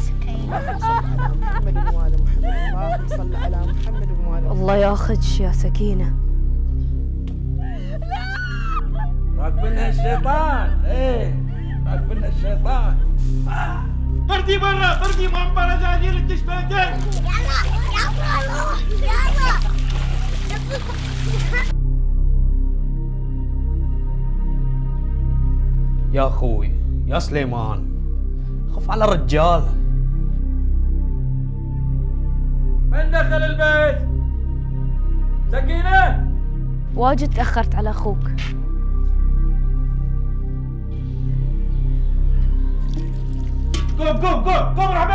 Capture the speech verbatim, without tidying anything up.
اللهم صل على محمد وآل محمد. اللهم صل على محمد وآل محمد. الله ياخذش يا سكينة. راكبنا الشيطان. ايه راكبنا الشيطان. طردي برا، طردي معبرة زعجيل التشباتين. يلا يلا يلا. يا اخوي يا سليمان، خف على الرجال. من دخل البيت؟ سكينة. واجد تأخرت على أخوك. قوم قوم قوم قوم.